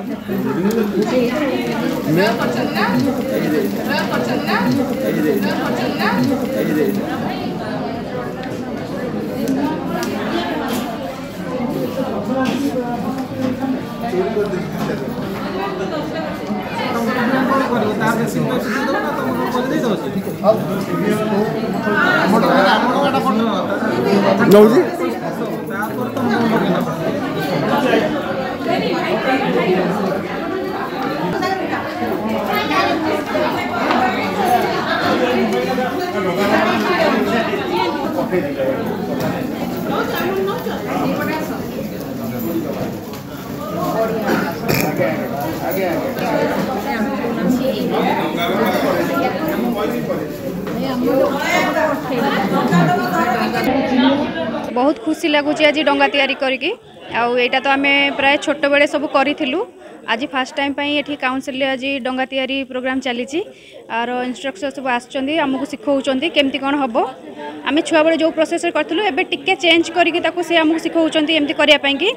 बहुत खुशी लगुच आज डंगा तैयारी करके आईटा तो आम प्राय छोट बेले सब करूँ आज फास्ट टाइम ये काउंसिल आज डंगा तैयारी प्रोग्राम चली आर इंस्ट्रक्टर सब आमको शिखाऊँ केमती कौन हम आम छुआ बेले जो प्रोसेस करूँ एवं टिके चेंज करके से आमको शिखाऊँ एमती करने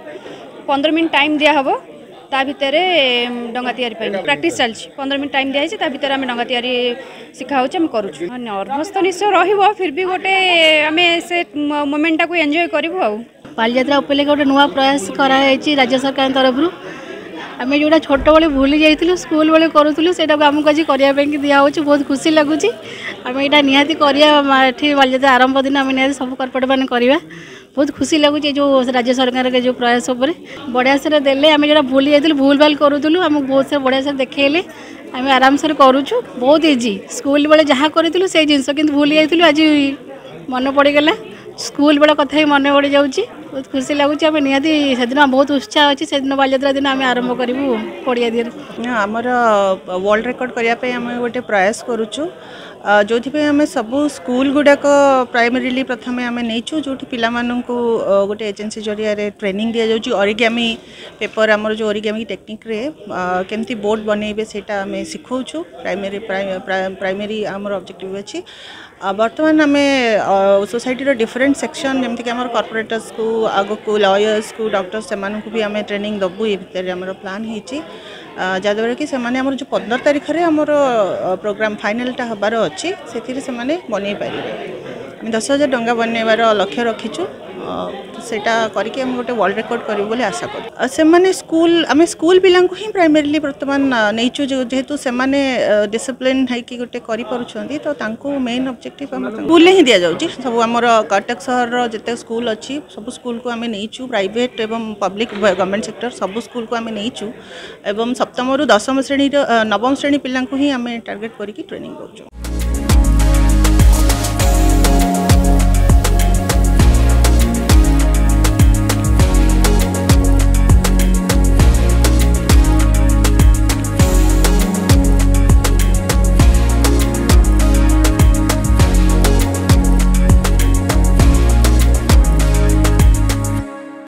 15 मिनट टाइम दिहब ता भितर डंगा तैयारी प्रैक्टिस चलती 15 मिनट टाइम दिखाई ता भितर आम डंगा तैयारी शिखाऊँ आम करूँ नर्भस तो निश्चय रही फिर भी गोटे आम से मोमेंटा को एंजॉय करूँ बालीजात्रा उपलक्षे गोटे नुआ प्रयास कराई राज्य सरकार तरफ आम जोड़ा छोट बड़े भूली जाइलु स्कूल बेले करूँ से आमको आज करने दिखाई बहुत खुशी लगुच आम यहाँ निहाती करी बालीजात्रा आरंभ दिन आम निहाती सब कर्पोरेट मैंने करवा बहुत खुशी लगुच जो राज्य सरकार के जो प्रयास उपर बढ़िया से देले आम जो भूली जाइलु भूल भाल करूँ आमको बहुत से बढ़िया से देखले आम आराम से करूँ बहुत इजी स्कूल बेले जहाँ करूँ से जिनस कि भूली जाइलु आज मन पड़गला स्कूल बेला कथा ही मन पड़ जाऊँगी बहुत खुशी लगुच आम निहाती से दिन बहुत उत्साह अच्छी से दिन बालीजात्रा दिन आम आरंभ करूँ पड़िया दिए आमर वर्ल्ड रेकर्ड करने आम गोटे प्रयास करुचु जो आम सब स्कूल गुड़ाक प्राइमरीली प्रथम आम नहींचु जो पिलामानंकु गोटे एजेंसी जरिया ट्रेनिंग दि जाउची ओरिगामी पेपर आमर जो ओरिगामी टेक्निक रे केमती बोर्ड बनइबे सेटा आम शिखाऊँ प्राइमरी आमर ऑब्जेक्टिव अच्छी बर्तमान आम सोसाइटी डिफरेंट सेक्शन जमीक आम कॉर्पोरेटर्स को आग को लॉयर्स को डॉक्टर्स से भी आम ट्रेनिंग दबू ये भितर आम प्लान होती जहाँद्वारा कि जो 15 तारीख में आमर प्रोग्राम फाइनलटा हबार अच्छी से बनई पारे 10,000 डंगा बनइबार लक्ष्य रखीचु सेटा करके हम गोटे वर्ल्ड रेकर्ड करूँ बोले आशा कर से स्कूल आम स्कूल पिला ही प्राइमरीली बर्तमान नहींचु जेहेतु से डिसिप्लिन है कि गोटे करें तो मेन ऑब्जेक्टिव स्कूल ही दि जाऊँगी सब आमर कटक सहर जिते स्कूल अच्छी सब स्कूल को आम नहींचु प्राइवेट एवं पब्लिक गवर्नमेंट सेक्टर सब स्कूल को आम नहींचु एवं 7th ରୁ 10th श्रेणी 9th श्रेणी पिला ही आम टार्गेट करके ट्रेनिंग दौर।